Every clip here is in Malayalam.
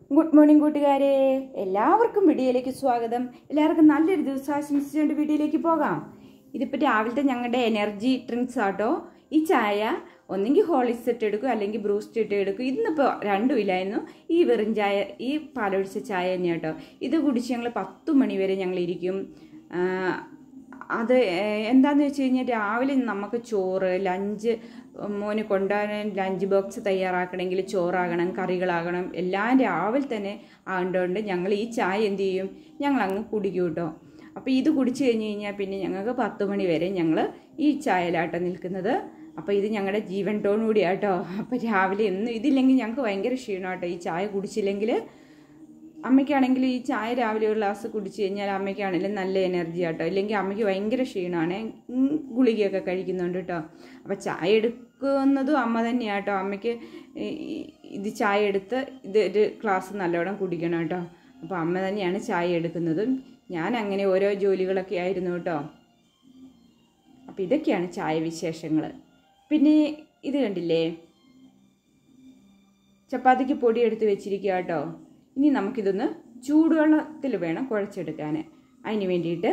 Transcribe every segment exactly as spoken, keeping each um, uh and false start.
ഗുഡ് മോർണിംഗ് കൂട്ടുകാരെ, എല്ലാവർക്കും വീഡിയോയിലേക്ക് സ്വാഗതം. എല്ലാവർക്കും നല്ലൊരു ദിവസം ആശംസിച്ചുകൊണ്ട് വീഡിയോയിലേക്ക് പോകാം. ഇതിപ്പോൾ രാവിലത്തെ ഞങ്ങളുടെ എനർജി ഡ്രിങ്ക്സ് ആട്ടോ. ഈ ചായ ഒന്നെങ്കിൽ ഹോളിക്സ് ഇട്ട് എടുക്കും, അല്ലെങ്കിൽ ബ്രൂസ്റ്റ് ഇട്ട് എടുക്കും. ഇന്നിപ്പോൾ രണ്ടും ഇല്ലായിരുന്നു. ഈ വെറും ചായ, ഈ പാലൊഴിച്ച ചായ തന്നെ കേട്ടോ. ഇത് കുടിച്ച് ഞങ്ങൾ പത്ത് മണി വരെ ഞങ്ങൾ ഇരിക്കും. അത് എന്താണെന്ന് വെച്ച് കഴിഞ്ഞാൽ രാവിലെ നമുക്ക് ചോറ്, ലഞ്ച്, മോന് കൊണ്ടുപോകാൻ ലഞ്ച് ബോക്സ് തയ്യാറാക്കണമെങ്കിൽ ചോറാകണം, കറികളാകണം, എല്ലാം രാവിലെ തന്നെ ആകേണ്ടതുകൊണ്ട് ഞങ്ങൾ ഈ ചായ എന്ത് ചെയ്യും, ഞങ്ങൾ അങ്ങ് കുടിക്കും കേട്ടോ. അപ്പോൾ ഇത് കുടിച്ച് കഴിഞ്ഞ് കഴിഞ്ഞാൽ പിന്നെ ഞങ്ങൾക്ക് പത്ത് മണി വരെ ഞങ്ങൾ ഈ ചായയിലാട്ടോ നിൽക്കുന്നത്. അപ്പോൾ ഇത് ഞങ്ങളുടെ ജീവൻ ടോൺ കൂടിയാട്ടോ. അപ്പോൾ രാവിലെ ഒന്നും ഇതില്ലെങ്കിൽ ഞങ്ങൾക്ക് ഭയങ്കര ക്ഷീണമാട്ടോ. ഈ ചായ കുടിച്ചില്ലെങ്കിൽ അമ്മയ്ക്കാണെങ്കിൽ ഈ ചായ രാവിലെ ഒരു ഗ്ലാസ് കുടിച്ച് കഴിഞ്ഞാൽ അമ്മയ്ക്കാണെങ്കിലും നല്ല എനർജി ആട്ടോ. ഇല്ലെങ്കിൽ അമ്മയ്ക്ക് ഭയങ്കര ക്ഷീണമാണ്, ഗുളികയൊക്കെ കഴിക്കുന്നുണ്ട് കേട്ടോ. അപ്പോൾ ചായ എടുക്കുന്നതും അമ്മ തന്നെയാണ് കേട്ടോ. അമ്മയ്ക്ക് ഇത് ചായ എടുത്ത് ഇത് ഒരു ഗ്ലാസ് നല്ലോണം കുടിക്കണം കേട്ടോ. അപ്പോൾ അമ്മ തന്നെയാണ് ചായ എടുക്കുന്നതും. ഞാൻ അങ്ങനെ ഓരോ ജോലികളൊക്കെ ആയിരുന്നു കേട്ടോ. അപ്പോൾ ഇതൊക്കെയാണ് ചായ വിശേഷങ്ങൾ. പിന്നെ ഇത് കണ്ടില്ലേ, ചപ്പാത്തിക്ക് പൊടി എടുത്ത് വെച്ചിരിക്കുക കേട്ടോ. ഇനി നമുക്കിതൊന്ന് ചൂടുവെള്ളത്തിൽ വേണം കുഴച്ചെടുക്കാൻ. അതിന് വേണ്ടിയിട്ട്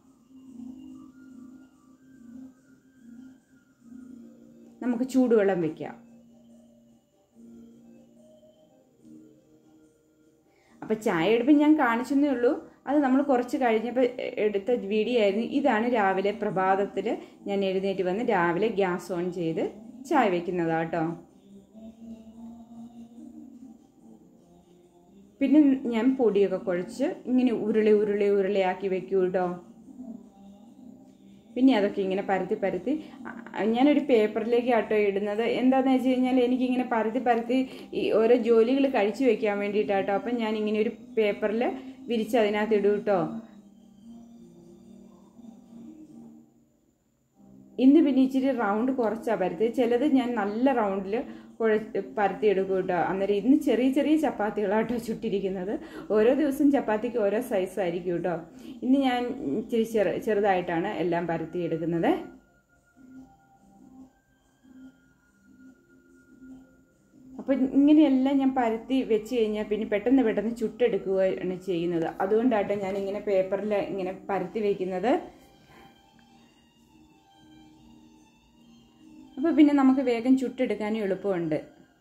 നമുക്ക് ചൂടുവെള്ളം വയ്ക്കാം. അപ്പം ചായ എടുപ്പം ഞാൻ കാണിച്ചെന്നേ ഉള്ളൂ. അത് നമ്മൾ കുറച്ച് കഴിഞ്ഞപ്പോൾ എടുത്ത വീഡിയോ ആയിരുന്നു. ഇതാണ് രാവിലെ പ്രഭാതത്തിൽ ഞാൻ എഴുന്നേറ്റ് വന്ന് രാവിലെ ഗ്യാസ് ഓൺ ചെയ്ത് ചായ വയ്ക്കുന്നതാട്ടോ. പിന്നെ ഞാൻ പൊടിയൊക്കെ കുഴച്ച് ഇങ്ങനെ ഉരുളി ഉരുളി ഉരുളിയാക്കി വെക്കൂ കേട്ടോ. പിന്നെ അതൊക്കെ ഇങ്ങനെ പരത്തി പരത്തി ഞാനൊരു പേപ്പറിലേക്ക് ആട്ടോ ഇടുന്നത്. എന്താണെന്ന് വെച്ച് കഴിഞ്ഞാൽ എനിക്കിങ്ങനെ പരത്തി പരത്തി ഈ ഓരോ ജോലികൾ കഴിച്ചു വെക്കാൻ വേണ്ടിയിട്ടാട്ടോ. അപ്പം ഞാൻ ഇങ്ങനെ ഒരു പേപ്പറിൽ വിരിച്ച് അതിനകത്ത് ഇടും കേട്ടോ. ഇന്ന് പിന്നെ ഇച്ചിരി റൗണ്ട് കുറച്ചാണ് പരത്തി. ചിലത് ഞാൻ നല്ല റൗണ്ടിൽ കുഴ പരത്തി എടുക്കും കേട്ടോ. അന്നേരം ഇന്ന് ചെറിയ ചെറിയ ചപ്പാത്തികളാട്ടോ ചുട്ടിരിക്കുന്നത്. ഓരോ ദിവസം ചപ്പാത്തിക്ക് ഓരോ സൈസായിരിക്കും കേട്ടോ. ഇന്ന് ഞാൻ ഇച്ചിരി ചെറു ചെറുതായിട്ടാണ് എല്ലാം പരത്തി എടുക്കുന്നത്. അപ്പോൾ ഇങ്ങനെയെല്ലാം ഞാൻ പരത്തി വെച്ച് കഴിഞ്ഞാൽ പിന്നെ പെട്ടെന്ന് പെട്ടെന്ന് ചുട്ടെടുക്കുകയാണ് ചെയ്യുന്നത്. അതുകൊണ്ടാട്ടോ ഞാൻ ഇങ്ങനെ പേപ്പറിൽ ഇങ്ങനെ പരത്തി വയ്ക്കുന്നത്. അപ്പോൾ പിന്നെ നമുക്ക് വേഗം ചുട്ടെടുക്കാനും എളുപ്പമുണ്ട്.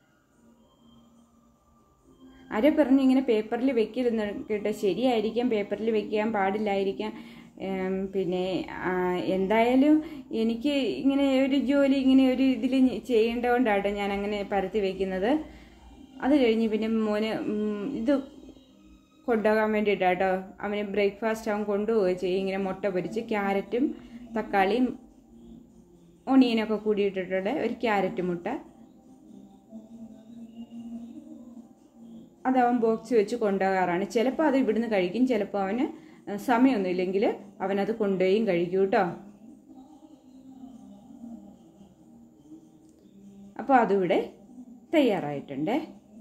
ആരോ പറഞ്ഞ് ഇങ്ങനെ പേപ്പറിൽ വെക്കരുതെന്ന് കേട്ടോ. ശരിയായിരിക്കാം, പേപ്പറിൽ വെക്കാൻ പാടില്ലായിരിക്കാം. പിന്നെ എന്തായാലും എനിക്ക് ഇങ്ങനെ ഒരു ജോലി ഇങ്ങനെ ഒരു ഇതിൽ ചെയ്യേണ്ടതുകൊണ്ടാട്ടോ ഞാൻ അങ്ങനെ പരത്തി വയ്ക്കുന്നത്. അത് കഴിഞ്ഞ് പിന്നെ മോന് ഇത് കൊണ്ടുപോകാൻ വേണ്ടിയിട്ടാട്ടോ. അവന് ബ്രേക്ക്ഫാസ്റ്റ് അവൻ കൊണ്ടുപോവുക ചെയ്യും. ഇങ്ങനെ മുട്ട പൊരിച്ച് ക്യാരറ്റും തക്കാളിയും ഒണിയനൊക്കെ കൂടി ഇട്ടിട്ടുണ്ട് ഒരു ക്യാരറ്റ് മുട്ട. അതവൻ ബോക്സ് വെച്ച് കൊണ്ടുപോകാറാണ്. ചിലപ്പോൾ അത് ഇവിടുന്ന് കഴിക്കും, ചിലപ്പോൾ അവന് സമയമൊന്നുമില്ലെങ്കിൽ അവനത് കൊണ്ടുപോയും കഴിക്കും കേട്ടോ. അപ്പോൾ അതിവിടെ തയ്യാറായിട്ടുണ്ട്.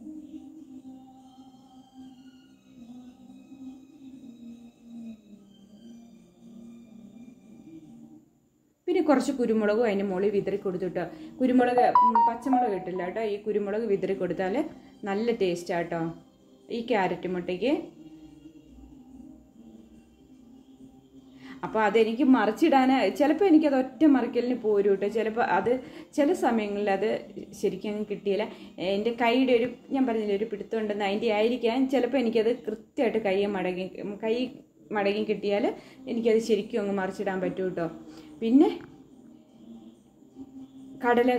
പിന്നെ കുറച്ച് കുരുമുളകും അതിന് മുകളിൽ വിതറി കൊടുത്തിട്ടോ. കുരുമുളക് പച്ചമുളക് ഇട്ടില്ല കേട്ടോ. ഈ കുരുമുളക് വിതറി കൊടുത്താൽ നല്ല ടേസ്റ്റാട്ടോ ഈ ക്യാരറ്റ് മുട്ടയ്ക്ക്. അപ്പോൾ അതെനിക്ക് മറിച്ചിടാൻ ചിലപ്പോൾ എനിക്കത് ഒറ്റ മറിക്കലിന് പോരും കേട്ടോ. ചിലപ്പോൾ അത് ചില സമയങ്ങളിൽ അത് ശരിക്കും കിട്ടിയില്ല. എൻ്റെ കൈയുടെ ഒരു ഞാൻ പറഞ്ഞില്ല ഒരു പിടുത്തമുണ്ടെന്ന്, അതിൻ്റെ ആയിരിക്കാം ചിലപ്പോൾ എനിക്കത് കൃത്യമായിട്ട് കൈ മടങ്ങി കൈ മടങ്ങി കിട്ടിയാൽ എനിക്കത് ശരിക്കും അങ്ങ് മറിച്ചിടാൻ പറ്റും കേട്ടോ. പിന്നെ കടല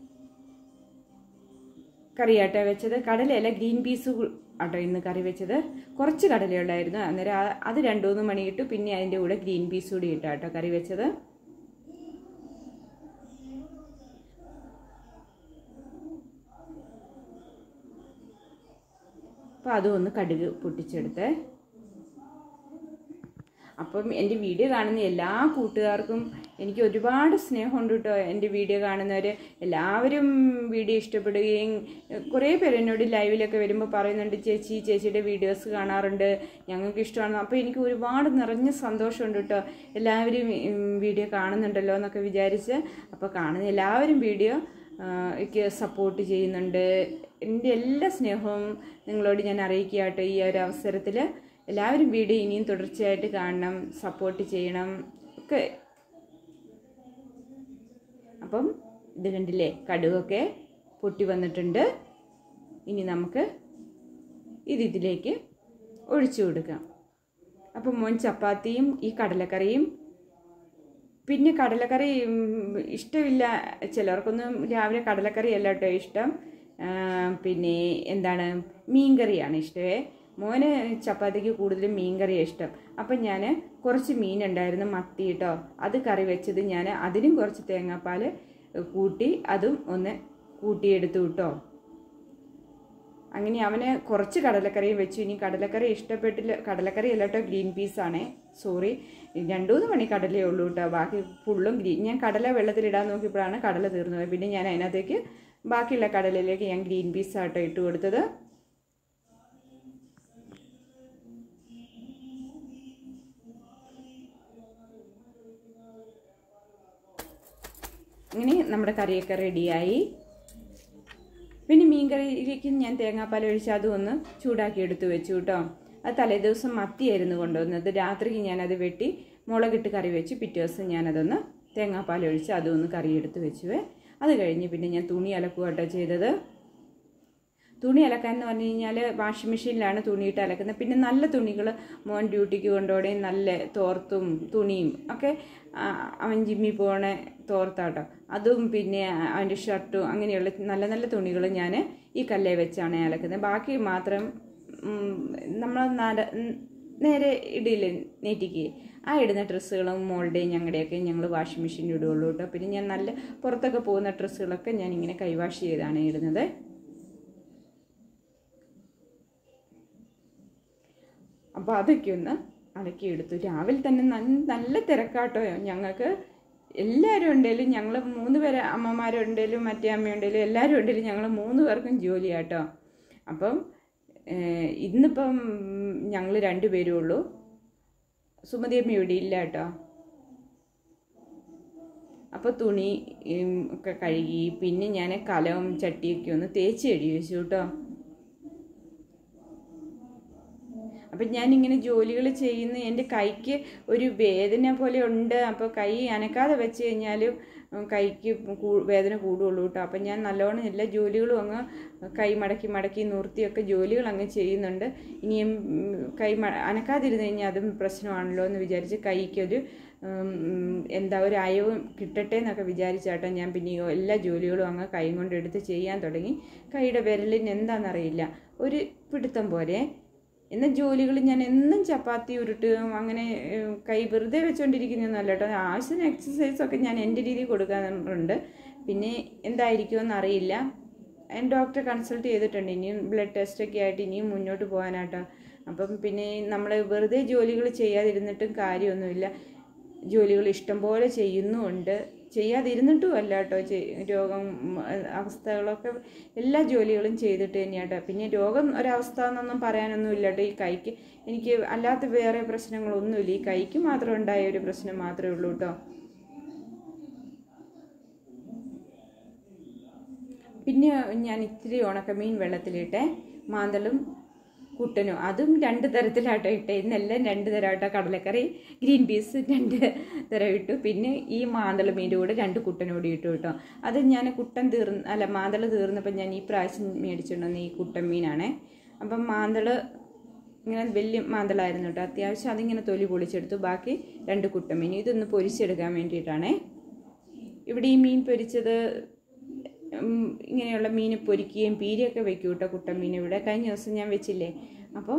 കറിയാട്ടോ വെച്ചത്. കടലയല്ല, ഗ്രീൻ പീസ് ആട്ടോ ഇന്ന് കറി വെച്ചത്. കുറച്ച് കടലയുണ്ടായിരുന്നു. അന്നേരം അത് രണ്ടു മൂന്ന് മണി ഇട്ടു. പിന്നെ അതിൻ്റെ കൂടെ ഗ്രീൻ പീസ് കൂടി ഇട്ടാട്ടോ കറി വെച്ചത്. അപ്പോൾ അതും ഒന്ന് കടുക് പൊട്ടിച്ചെടുത്ത്. അപ്പം എൻ്റെ വീഡിയോ കാണുന്ന എല്ലാ കൂട്ടുകാർക്കും എനിക്ക് ഒരുപാട് സ്നേഹമുണ്ട് കേട്ടോ. എൻ്റെ വീഡിയോ കാണുന്നവർ എല്ലാവരും വീഡിയോ ഇഷ്ടപ്പെടുകയും കുറേ പേര് എന്നോട് ലൈവിലൊക്കെ വരുമ്പോൾ പറയുന്നുണ്ട്, ചേച്ചി ചേച്ചിയുടെ വീഡിയോസ് കാണാറുണ്ട്, ഞങ്ങൾക്ക് ഇഷ്ടമാണ്. അപ്പോൾ എനിക്ക് ഒരുപാട് നിറഞ്ഞ സന്തോഷമുണ്ട് കേട്ടോ. എല്ലാവരും വീഡിയോ കാണുന്നുണ്ടല്ലോ എന്നൊക്കെ വിചാരിച്ച്. അപ്പോൾ കാണുന്ന എല്ലാവരും വീഡിയോ ക്ക് സപ്പോർട്ട് ചെയ്യുന്നുണ്ട്. എൻ്റെ എല്ലാ സ്നേഹവും നിങ്ങളോട് ഞാൻ അറിയിക്കുക കേട്ടോ. ഈ ഒരു അവസരത്തിൽ എല്ലാവരും വീഡിയോ ഇനിയും തുടർച്ചയായിട്ട് കാണണം, സപ്പോർട്ട് ചെയ്യണം ഒക്കെ. അപ്പം ഇത് കണ്ടില്ലേ, കടുകൊക്കെ പൊട്ടി വന്നിട്ടുണ്ട്. ഇനി നമുക്ക് ഇത് ഇതിലേക്ക് ഒഴിച്ചു കൊടുക്കാം. അപ്പം മോൻ ചപ്പാത്തിയും ഈ കടലക്കറിയും, പിന്നെ കടലക്കറി ഇഷ്ടമില്ല ചിലർക്കൊന്നും രാവിലെ കടലക്കറി അല്ല കേട്ടോ ഇഷ്ടം, പിന്നെ എന്താണ് മീൻകറിയാണ് ഇഷ്ടമേ. മോന് ചപ്പാത്തിക്ക് കൂടുതലും മീൻകറിയാണ് ഇഷ്ടം. അപ്പം ഞാൻ കുറച്ച് മീനുണ്ടായിരുന്നു മത്തി കേട്ടോ, അത് കറി വെച്ചത് ഞാൻ അതിനും കുറച്ച് തേങ്ങാപ്പാൽ കൂട്ടി അതും ഒന്ന് കൂട്ടിയെടുത്തു കേട്ടോ. അങ്ങനെ അവന് കുറച്ച് കടലക്കറിയും വെച്ചു. ഇനി കടലക്കറി ഇഷ്ടപ്പെട്ടില്ല, കടലക്കറി അല്ല കേട്ടോ, ഗ്രീൻ പീസാണേ, സോറി. രണ്ടുമൂന്ന് മണി കടലേ ഉള്ളൂ കേട്ടോ, ബാക്കി ഫുള്ളും ഗ്രീൻ. ഞാൻ കടല വെള്ളത്തിലിടാൻ നോക്കിയപ്പോഴാണ് കടല തീർന്നു പോയത്. പിന്നെ ഞാൻ അതിനകത്തേക്ക് ബാക്കിയുള്ള കടലയിലേക്ക് ഞാൻ ഗ്രീൻ പീസാട്ടോ ഇട്ട് കൊടുത്തത്. അങ്ങനെ നമ്മുടെ കറിയൊക്കെ റെഡിയായി. പിന്നെ മീൻ കറിയിലേക്ക് ഞാൻ തേങ്ങാപ്പാൽ ഒഴിച്ച് അതും ഒന്ന് ചൂടാക്കി എടുത്ത് വെച്ചു കേട്ടോ. അത് തലേദിവസം മത്തിയായിരുന്നു കൊണ്ടുവന്നത്. രാത്രിക്ക് ഞാനത് വെട്ടി മുളകിട്ട് കറി വെച്ച് പിറ്റേ ദിവസം ഞാനതൊന്ന് തേങ്ങാപ്പാൽ ഒഴിച്ച് അതും ഒന്ന് കറി എടുത്ത് വെച്ചുവേ. അത് കഴിഞ്ഞ് പിന്നെ ഞാൻ തുണി അലക്കുക കേട്ടോ ചെയ്തത്. തുണി അലക്കാൻ എന്ന് പറഞ്ഞു കഴിഞ്ഞാൽ വാഷിംഗ് മെഷീനിലാണ് തുണിയിട്ട് അലക്കുന്നത്. പിന്നെ നല്ല തുണികൾ മോൻ ഡ്യൂട്ടിക്ക് കൊണ്ടുപോകണേ, നല്ല തോർത്തും തുണിയും ഒക്കെ അവൻ ജിമ്മിൽ പോകണ തോർത്താട്ടോ, അതും പിന്നെ അവൻ്റെ ഷർട്ടും അങ്ങനെയുള്ള നല്ല നല്ല തുണികൾ ഞാൻ ഈ കല്ലേ വെച്ചാണ് അലക്കുന്നത്. ബാക്കി മാത്രം നമ്മൾ നേരെ ഇടില്ലേ നെറ്റിക്ക്, ആ ഇടുന്ന ഡ്രസ്സുകളും മോളുടെയും ഞങ്ങളുടെയൊക്കെ ഞങ്ങൾ വാഷിംഗ് മെഷീനിൽ ഇടുകയുള്ളൂ കേട്ടോ. പിന്നെ ഞാൻ നല്ല പുറത്തൊക്കെ പോകുന്ന ഡ്രസ്സുകളൊക്കെ ഞാനിങ്ങനെ കൈവാഷ് ചെയ്താണ് ഇടുന്നത്. അപ്പോൾ അതൊക്കെ ഒന്ന് അലക്കിയെടുത്തു. രാവിലെ തന്നെ നല്ല തിരക്കാട്ടോ ഞങ്ങൾക്ക്. എല്ലാവരും ഉണ്ടെങ്കിലും, ഞങ്ങൾ മൂന്ന് പേര് അമ്മമാരുണ്ടെങ്കിലും മറ്റേ അമ്മയുണ്ടെങ്കിലും എല്ലാവരും ഉണ്ടെങ്കിലും ഞങ്ങൾ മൂന്ന് പേർക്കും ജോലിയാട്ടോ. അപ്പം ഇന്നിപ്പം ഞങ്ങൾ രണ്ടുപേരും ഉള്ളൂ, സുമതിയമ്മ ഇവിടെ ഇല്ല കേട്ടോ. അപ്പോൾ തുണി ഒക്കെ കഴുകി പിന്നെ ഞാൻ കലവും ചട്ടിയൊക്കെ ഒന്ന് തേച്ച് കഴുകി വെച്ചു കേട്ടോ. അപ്പം ഞാനിങ്ങനെ ജോലികൾ ചെയ്യുന്ന എൻ്റെ കൈക്ക് ഒരു വേദന പോലെ ഉണ്ട്. അപ്പോൾ കൈ അനക്കാതെ വെച്ച് കഴിഞ്ഞാലും കൈക്ക് വേദന കൂടുള്ളൂ കേട്ടോ. അപ്പം ഞാൻ നല്ലോണം എല്ലാ ജോലികളും അങ്ങ് കൈ മടക്കി മടക്കി നിർത്തിയൊക്കെ ജോലികൾ അങ്ങ് ചെയ്യുന്നുണ്ട്. ഇനിയും കൈ അനക്കാതിരുന്ന് കഴിഞ്ഞാൽ അതും പ്രശ്നമാണല്ലോ എന്ന് വിചാരിച്ച് കൈക്കൊരു എന്താ ഒരു അയവും കിട്ടട്ടെ എന്നൊക്കെ വിചാരിച്ചാട്ടോ ഞാൻ പിന്നെ എല്ലാ ജോലികളും അങ്ങ് കൈ കൊണ്ട് എടുത്ത് ചെയ്യാൻ തുടങ്ങി. കൈയുടെ വിരലിന് എന്താണെന്നറിയില്ല ഒരു പിടുത്തം പോലെ. എന്നാൽ ജോലികൾ ഞാൻ എന്നും ചപ്പാത്തി ഉരുട്ട് അങ്ങനെ കൈ വെറുതെ വെച്ചുകൊണ്ടിരിക്കുന്നതൊന്നുമല്ല കേട്ടോ. ആവശ്യത്തിന് എക്സസൈസൊക്കെ ഞാൻ എൻ്റെ രീതിയിൽ കൊടുക്കാറുണ്ട്. പിന്നെ എന്തായിരിക്കുമെന്ന് അറിയില്ല. ഞാൻ ഡോക്ടറെ കൺസൾട്ട് ചെയ്തിട്ടുണ്ട്. ഇനിയും ബ്ലഡ് ടെസ്റ്റൊക്കെ ആയിട്ട് ഇനിയും മുന്നോട്ട് പോകാനാട്ടോ. അപ്പം പിന്നെ നമ്മൾ വെറുതെ ജോലികൾ ചെയ്യാതിരുന്നിട്ടും കാര്യമൊന്നുമില്ല. ജോലികൾ ഇഷ്ടം പോലെ ചെയ്യുന്നുമുണ്ട്, ചെയ്യാതിരുന്നിട്ടും അല്ല കേട്ടോ. രോഗം അവസ്ഥകളൊക്കെ എല്ലാ ജോലികളും ചെയ്തിട്ട് തന്നെയാട്ടോ. പിന്നെ രോഗം ഒരവസ്ഥ എന്നൊന്നും പറയാനൊന്നുമില്ല കേട്ടോ. ഈ കൈക്ക് എനിക്ക് അല്ലാത്ത വേറെ പ്രശ്നങ്ങളൊന്നുമില്ല, ഈ കൈക്ക് മാത്രം ഉണ്ടായ ഒരു പ്രശ്നം മാത്രമേ ഉള്ളൂ കേട്ടോ. പിന്നെ ഞാൻ ഇത്തിരി ഉണക്കമീൻ വെള്ളത്തിലിട്ടെ, മാന്തളും കുട്ടനും അതും രണ്ട് തരത്തിലാട്ടോ ഇട്ടേ. ഇന്നെല്ലാം രണ്ട് തരമായിട്ടോ, കടലക്കറി ഗ്രീൻ പീസ് രണ്ട് തരം ഇട്ടു. പിന്നെ ഈ മാന്തള മീൻ്റെ കൂടെ രണ്ട് കുട്ടനും കൂടി ഇട്ടു കേട്ടോ. അത് ഞാൻ കുട്ടൻ തീർന്ന് അല്ല മാന്തള തീർന്നപ്പോൾ ഞാൻ ഈ പ്രാവശ്യം മേടിച്ചിട്ടുണ്ടെന്ന് ഈ കുട്ടൻ മീനാണേ. അപ്പം മാന്തൾ ഇങ്ങനെ വലിയ മാന്തളായിരുന്നു കേട്ടോ. അത്യാവശ്യം അതിങ്ങനെ തൊലി പൊളിച്ചെടുത്തു. ബാക്കി രണ്ട് കുട്ടൻ മീൻ ഇതൊന്ന് പൊരിച്ചെടുക്കാൻ വേണ്ടിയിട്ടാണേ. ഇവിടെ ഈ മീൻ പൊരിച്ചത് ഇങ്ങനെയുള്ള മീൻ പൊരിക്കുകയും പീരിയൊക്കെ വെക്കും കേട്ടോ. കുട്ടൻ മീൻ ഇവിടെ കഴിഞ്ഞ ദിവസം ഞാൻ വെച്ചില്ലേ. അപ്പോൾ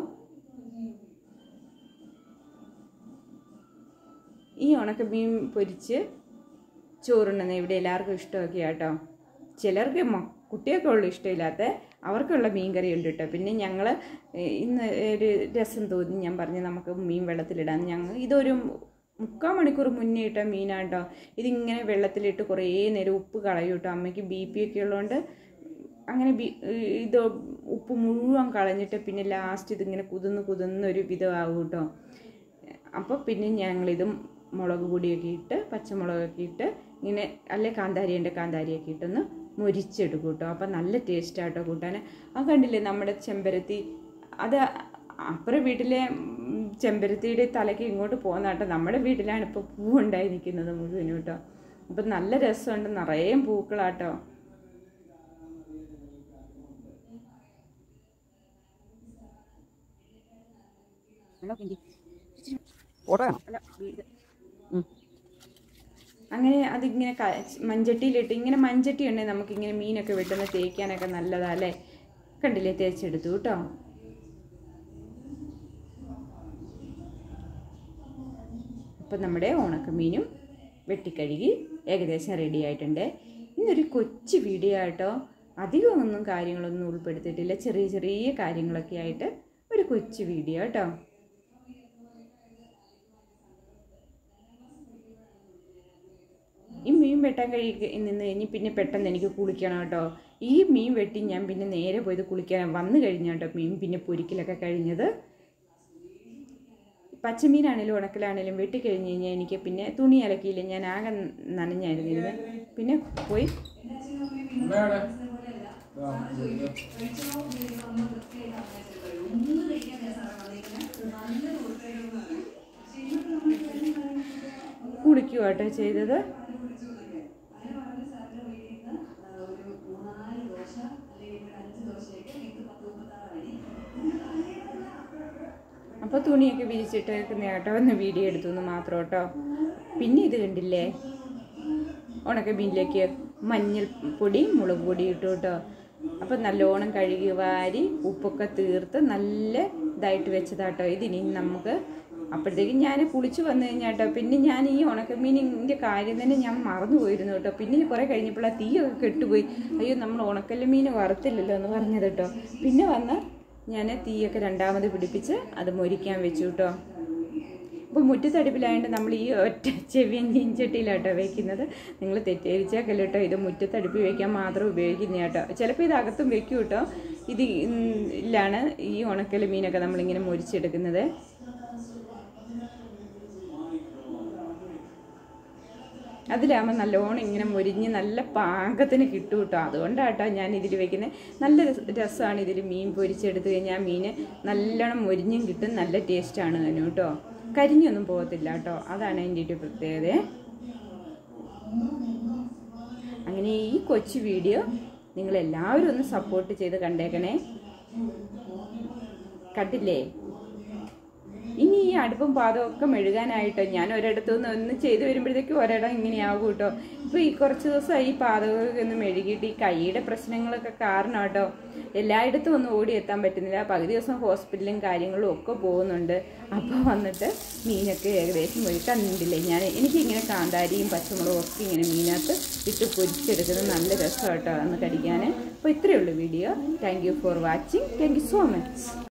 ഈ ഉണക്കമീൻ പൊരിച്ച് ചോറുണ്ടെന്ന് ഇവിടെ എല്ലാവർക്കും ഇഷ്ടമൊക്കെ കേട്ടോ. ചിലർക്ക് കുട്ടിയൊക്കെ ഉള്ളു ഇഷ്ടമില്ലാത്ത, അവർക്കുള്ള മീൻ കറി ഉണ്ട് കേട്ടോ. പിന്നെ ഞങ്ങൾ ഇന്ന് ഒരു രസം തോന്നി, ഞാൻ പറഞ്ഞു നമുക്ക് മീൻ വെള്ളത്തിലിടാൻ. ഞങ്ങൾ ഇതൊരു മുക്കാൽ മണിക്കൂർ മുന്നേ ഇട്ട മീനാണ് കേട്ടോ. ഇതിങ്ങനെ വെള്ളത്തിലിട്ട് കുറേ നേരം ഉപ്പ് കളയും കേട്ടോ. അമ്മയ്ക്ക് ബി പി ഒക്കെ ഉള്ളതുകൊണ്ട് അങ്ങനെ ബി ഇത് ഉപ്പ് മുഴുവൻ കളഞ്ഞിട്ട് പിന്നെ ലാസ്റ്റ് ഇതിങ്ങനെ കുതിർന്ന് കുതിർന്നൊരു വിധമാകും കേട്ടോ. അപ്പോൾ പിന്നെ ഞങ്ങളിതും മുളക് പൊടിയൊക്കെ ഇട്ട് പച്ചമുളകൊക്കെ ഇട്ട് ഇങ്ങനെ അല്ലെ കാന്താരി ഉണ്ട് കാന്താരിയൊക്കെ ഇട്ടൊന്ന് മുരിച്ചെടുക്കും കേട്ടോ. അപ്പം നല്ല ടേസ്റ്റാട്ടോ കൂട്ടാൻ. ആ കണ്ടില്ലേ നമ്മുടെ ചെമ്പരത്തി, അത് അപ്പുറം വീട്ടിലെ ചെമ്പരത്തിയുടെ തലയ്ക്ക് ഇങ്ങോട്ട് പോകുന്ന കേട്ടോ. നമ്മുടെ വീട്ടിലാണ് ഇപ്പോൾ പൂവുണ്ടായി നിൽക്കുന്നത് മുഴുവനും കേട്ടോ. അപ്പം നല്ല രസമുണ്ട്, നിറയെ പൂക്കളാട്ടോ. അങ്ങനെ അതിങ്ങനെ മൺചട്ടിയിലിട്ട്, ഇങ്ങനെ മൺചട്ടി ഉണ്ടെങ്കിൽ നമുക്കിങ്ങനെ മീനൊക്കെ വെട്ടുന്ന തേക്കാനൊക്കെ നല്ലതാ അല്ലേ. കണ്ടില്ലേ, തേച്ചെടുത്തു കേട്ടോ. അപ്പം നമ്മുടെ ഉണക്കമീനും വെട്ടിക്കഴുകി ഏകദേശം റെഡി ആയിട്ടുണ്ട്. ഇന്നൊരു കൊച്ചു വീഡിയോ ആയിട്ടോ, അധികമൊന്നും കാര്യങ്ങളൊന്നും ഉൾപ്പെടുത്തിയിട്ടില്ല, ചെറിയ ചെറിയ കാര്യങ്ങളൊക്കെ ആയിട്ട് ഒരു കൊച്ചു വീഡിയോ കേട്ടോ. ഈ മീൻ വെട്ടാൻ കഴി നിന്ന് കഴിഞ്ഞ് പിന്നെ പെട്ടെന്ന് എനിക്ക് കുളിക്കണം കേട്ടോ. ഈ മീൻ വെട്ടി ഞാൻ പിന്നെ നേരെ പോയത് കുളിക്കാൻ വന്നു കഴിഞ്ഞ കേട്ടോ മീൻ പിന്നെ പൊരിക്കലൊക്കെ കഴിഞ്ഞത്. പച്ചമീനാണേലും ഉണക്കലാണേലും വെട്ടി കഴിഞ്ഞ് കഴിഞ്ഞാൽ എനിക്ക് പിന്നെ തുണി അലക്കിയില്ല, ഞാൻ ആകെ നനഞ്ഞായിരുന്നിരുന്നത്. പിന്നെ പോയി കുളിക്കുക കേട്ടോ ചെയ്തത്. അപ്പോൾ തുണിയൊക്കെ വിരിച്ചിട്ടേക്കുന്ന കേട്ടോ ഒന്ന് വീഡിയോ എടുത്തു എന്ന് മാത്രം കേട്ടോ. പിന്നെ ഇത് കണ്ടില്ലേ, ഉണക്കമീനിലേക്ക് മഞ്ഞൾ പൊടി മുളക് പൊടി ഇട്ടു കേട്ടോ. അപ്പം നല്ലോണം കഴുകി വാരി ഉപ്പൊക്കെ തീർത്ത് നല്ല ഇതായിട്ട് വെച്ചതാട്ടോ. ഇതിനി നമുക്ക് അപ്പോഴത്തേക്കും ഞാൻ കുളിച്ച് വന്നു കഴിഞ്ഞാട്ടോ പിന്നെ ഞാൻ ഈ ഉണക്കമീനിൻ്റെ കാര്യം തന്നെ ഞാൻ മറന്നു പോയിരുന്നു കേട്ടോ. പിന്നെ കുറേ കഴിഞ്ഞപ്പോൾ ആ തീയൊക്കെ കെട്ടുപോയി. അയ്യോ, നമ്മൾ ഉണക്കല്ല മീൻ വറുത്തില്ലല്ലോ എന്ന് പറഞ്ഞത് കേട്ടോ. പിന്നെ വന്ന് ഞാൻ തീയൊക്കെ രണ്ടാമത് പിടിപ്പിച്ച് അത് മൊരിക്കാൻ വെച്ചു കേട്ടോ. അപ്പോൾ മുറ്റത്തടുപ്പിലായതുകൊണ്ട് നമ്മൾ ഈ ഒറ്റ ചെവിയൻ ചീഞ്ചട്ടിയിലാട്ടോ വയ്ക്കുന്നത്. നിങ്ങൾ തെറ്റിദ്ധരിച്ചേക്കല്ല കേട്ടോ, ഇത് മുറ്റത്തടുപ്പിൽ വയ്ക്കാൻ മാത്രം ഉപയോഗിക്കുന്ന കേട്ടോ. ചിലപ്പോൾ ഇത് അകത്തും വെക്കും കേട്ടോ. ഇത് ഇല്ലാണ് ഈ ഉണക്കൽ മീനൊക്കെ നമ്മളിങ്ങനെ മൊരിച്ചെടുക്കുന്നത്. അതിലാകുമ്പോൾ നല്ലോണം ഇങ്ങനെ മൊരിഞ്ഞ് നല്ല പാകത്തിന് കിട്ടും കേട്ടോ. അതുകൊണ്ടാട്ടോ ഞാൻ ഇതിൽ വെക്കുന്നത്. നല്ല രസമാണ് ഇതിൽ മീൻ പൊരിച്ചെടുത്ത് കഴിഞ്ഞാൽ മീൻ നല്ലോണം മൊരിഞ്ഞും കിട്ടും, നല്ല ടേസ്റ്റാണ് അതിന് കേട്ടോ. കരിഞ്ഞൊന്നും പോകത്തില്ല കേട്ടോ, അതാണ് അതിൻ്റെ ഒരു പ്രത്യേകത. അങ്ങനെ ഈ കൊച്ചു വീഡിയോ നിങ്ങളെല്ലാവരും ഒന്ന് സപ്പോർട്ട് ചെയ്ത് കണ്ടേക്കണേ. കണ്ടില്ലേ, ഇനി ഈ അടുപ്പും പാദമൊക്കെ മെഴുകാനായിട്ടോ ഞാൻ ഒരിടത്തുനിന്ന് ഒന്ന് ചെയ്ത് വരുമ്പോഴത്തേക്കും ഒരിടം ഇങ്ങനെയാകും കേട്ടോ. ഇപ്പോൾ ഈ കുറച്ച് ദിവസം ഈ പാദമൊക്കെ ഒന്ന് മെഴുകിയിട്ട് ഈ കൈയുടെ പ്രശ്നങ്ങളൊക്കെ കാരണം കേട്ടോ എല്ലായിടത്തും ഒന്നും ഓടിയെത്താൻ പറ്റുന്നില്ല. പകുതി ദിവസം ഹോസ്പിറ്റലും കാര്യങ്ങളും ഒക്കെ പോകുന്നുണ്ട്. അപ്പോൾ വന്നിട്ട് മീനൊക്കെ ഏകദേശം മെഴുക്കാൻ നിന്നില്ലേ ഞാൻ. എനിക്കിങ്ങനെ കാന്താരിയും പച്ചമുളകും ഒക്കെ ഇങ്ങനെ മീനകത്ത് ഇട്ട് പൊരിച്ചെടുക്കുന്നത് നല്ല രസം കേട്ടോ അന്ന് കടിക്കാൻ. അപ്പോൾ ഇത്രയേ ഉള്ളൂ video. Thank you for watching. Thank you so much.